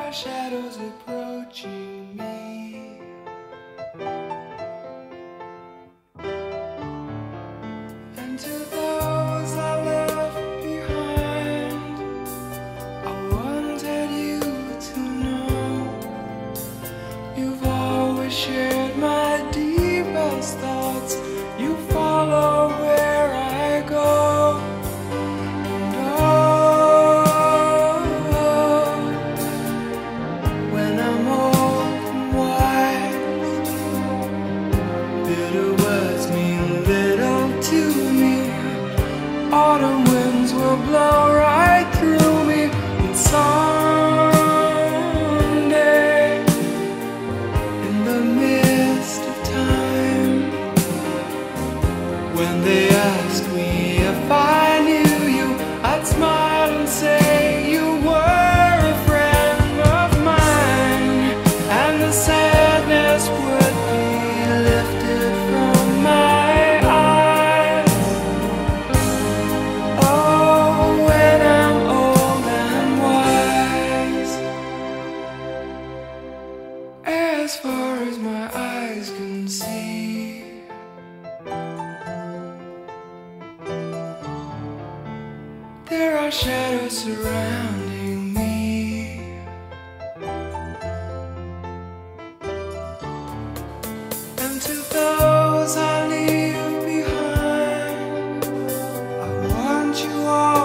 are shadows approaching me. And to those I left behind, I wanted you to know you've always shared my deepest thoughts. You follow where I go. And oh, when I'm old and wise, bitter words mean little to me. Autumn winds will blow right through me. And someday, in the midst of time, when they ask me if I knew you, I'd smile and say you were a friend of mine, and the sadness would be lifted from my eyes. Oh, when I'm old and wise, as far as my eyes can see, there are shadows surrounding me. And to those I leave behind, I want you all